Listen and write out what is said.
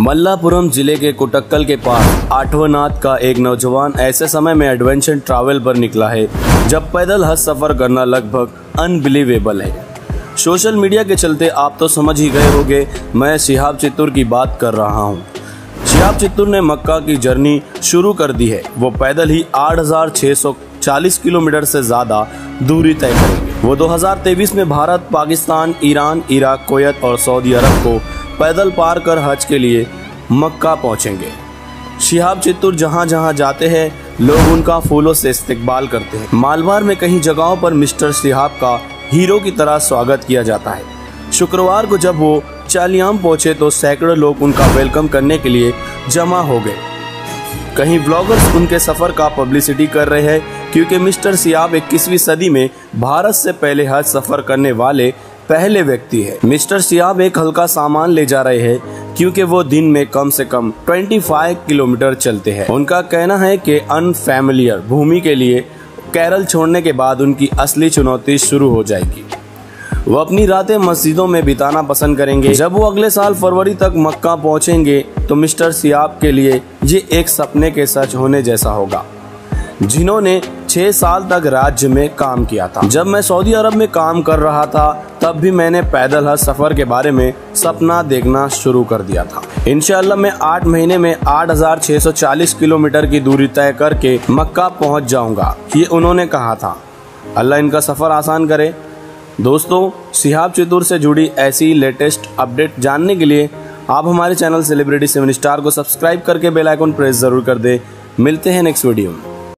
मल्लापुरम जिले के कोटक्कल के पास आठवनाथ का एक नौजवान ऐसे समय में एडवेंचर ट्रैवल पर निकला है जब पैदल हज सफर करना लगभग अनबिलीवेबल है। सोशल मीडिया के चलते आप तो समझ ही गए होंगे मैं शिहाब चित्तूर की बात कर रहा हूँ। शिहाब चित्तूर ने मक्का की जर्नी शुरू कर दी है। वो पैदल ही 8,640 किलोमीटर से ज्यादा दूरी तय करेंगे। वो 2023 में Bharat, Pakistan, Iran, Iraq, Kuwait और सऊदी अरब को पैदल पार कर हज के लिए मक्का पहुंचेंगे। शिहाब चित्तूर जहां जहां जाते हैं लोग उनका फूलों से इस्तकबाल करते हैं। मालवार में कई जगहों पर मिस्टर शिहाब का हीरो की तरह स्वागत किया जाता है। शुक्रवार को जब वो चालियाम पहुंचे तो सैकड़ों लोग उनका वेलकम करने के लिए जमा हो गए। कहीं व्लॉगर्स उनके सफर का पब्लिसिटी कर रहे हैं क्योंकि मिस्टर शिहाब 21वीं सदी में भारत से पहले हज सफर करने वाले पहले व्यक्ति है। मिस्टर शिहाब एक हल्का सामान ले जा रहे हैं क्योंकि वो दिन में कम से कम 25 किलोमीटर चलते हैं। उनका कहना है कि अनफैमिलियर भूमि के लिए केरल छोड़ने के बाद उनकी असली चुनौती शुरू हो जाएगी। वो अपनी रातें मस्जिदों में बिताना पसंद करेंगे। जब वो अगले साल फरवरी तक मक्का पहुंचेंगे तो मिस्टर शिहाब के लिए ये एक सपने के सच होने जैसा होगा, जिन्होंने 6 साल तक राज्य में काम किया था। जब मैं सऊदी अरब में काम कर रहा था तब भी मैंने पैदल हज सफर के बारे में सपना देखना शुरू कर दिया था। इंशाअल्लाह मैं 8 महीने में 8,640 किलोमीटर की दूरी तय करके मक्का पहुंच जाऊंगा, ये उन्होंने कहा था। अल्लाह इनका सफर आसान करे। दोस्तों, शिहाब चित्तूर से जुड़ी ऐसी लेटेस्ट अपडेट जानने के लिए आप हमारे चैनल सेलिब्रिटी 7 स्टार को सब्सक्राइब करके बेल आइकन प्रेस जरूर कर दे। मिलते हैं नेक्स्ट वीडियो में।